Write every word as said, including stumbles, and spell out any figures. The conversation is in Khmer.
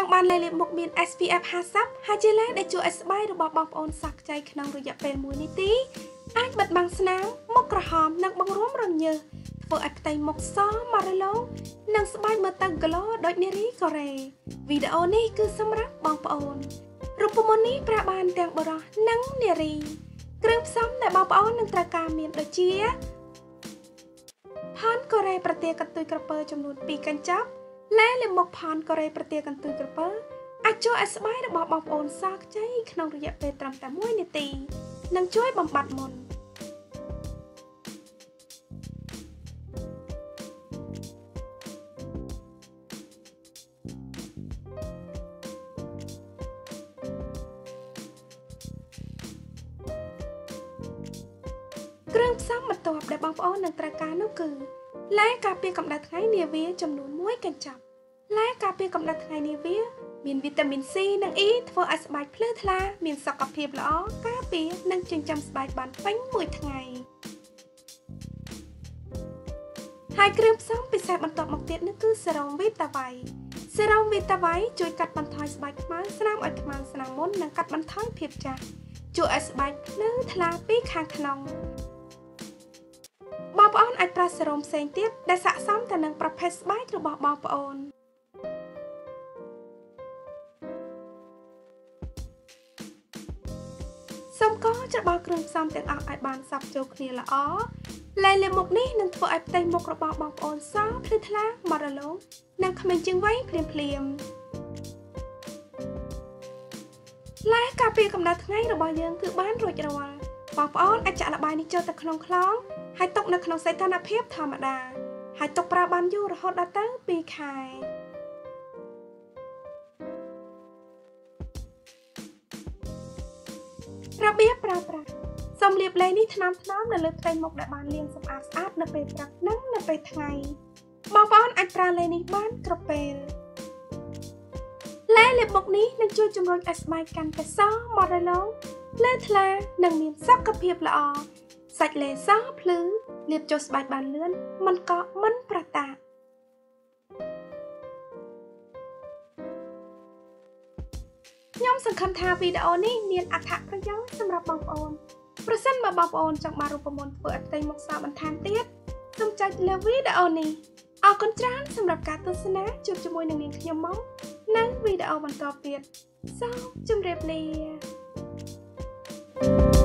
trong ban lê liệp một miền ét pê ép hai mươi hai chế lá để chua ét bay được bọc bọc ôn sạc chay khăn nông rồi dập bền mùi ní tí ai bật bằng snám mốc cỏ hòm nâng bóng rúm rừng nhờ vừa ạch tay mốc xó mà ra lố nâng sắp bay mơ tăng gló đôi nê rí có rè video này cứ xâm rắc bọc ôn rụp môn ní pra bàn tèng bờ rò nâng nê rí krem xóm để bọc ôn nâng tra ca miền đôi chia phán có rè pra tê cắt tùy cà pơ trong nụt pi canh chắp lẽ liệp một phán có rè pra tê cắt tùy cà pơ ai cho ét bay được bọc bọc ôn sạc chay khăn nông rồi dập bền tầm tầm mũi nê tì nâng chuối bằng bạt môn krem xóm mặt tọp để bọc ôn nâng tra ca nấu cừ lẽ cà phê cầm đặt ngay nia vía trong núi muối canh chọc lẽ cà phê cầm đặt ngay nia vía miền vitamin C nâng ý thua át bài phơi thla miền sọc cà phê lõ cà phê nâng chân chăm bài bán bánh mùi ngày hai krem xóm bị sẹp bắn tọp một tiết nước cứ serum vita vay serum vita vayជួយកាត់បន្ថយស្បែកខ្មៅស្នាមឲ្យខ្មៅស្នាមមុននិងកាត់បន្ថយភាពចាស់ជួយឲ្យស្បែកភ្លឺថ្លាពីខាងក្នុងបងប្អូនអាចប្រើសេរ៉ូមផ្សេងទៀតដែលស័ក្តិសមទៅនឹងប្រភេទស្បែករបស់បងប្អូនសូមកច្របល់គ្រឿងផ្សំទាំងអស់ឲ្យបានសព្វចូលគ្នាល្អឡែលាមុខនេះនឹងធ្វើឲ្យផ្ទៃមុខរបស់បងប្អូនសភ្លឺថ្លាមករលោងនិងក្មេងជាងវ័យភ្លាមភ្លាមឡែការពារកម្ដៅថ្ងៃរបស់យើងគឺបានរួចរាល់បងប្អូនអាចចាក់ល្បាយនេះចូលទៅក្នុងខ្លោងហើយទុកនៅក្នុងសីតុណ្ហភាពធម្មតាហើយទុកប្រើបានយូររហូតដល់ទៅពីរខែរបៀបប្រើប្រាស់សូមលាបឡេនេះថ្នមថ្នមនៅលើផ្ទៃមុខដែលបានលាងសម្អាតស្អាតនៅពេលព្រឹកនិងនៅពេលថ្ងៃបងប្អូនអាចប្រើឡេនេះបានគ្រប់ពេលឡេលាបមុខនេះនឹងជួយជំរុញឲ្យស្បែកកាន់តែសមមករលោងភ្លឺថ្លានិងមានសុខភាពល្អសាច់ឡេសភ្លឺលាបចូលស្បែកបានលឿនមិនកកមិនប្រតាក់ខ្ញុំសង្ឃឹមថាវីដេអូនេះមានអត្ថប្រយោជន៍សម្រាប់បងប្អូនប្រសិនបើបងប្អូនចង់បានរូបមន្តធ្វើឲ្យផ្ទៃមុខសបន្ថែមទៀតសូមចុចលើវីដេអូនេះអរគុណច្រើនសម្រាប់ការទស្សនាជួបជាមួយនឹងនាងខ្ញុំមកនៅវីដេអូបន្តទៀតសូមជម្រាបលា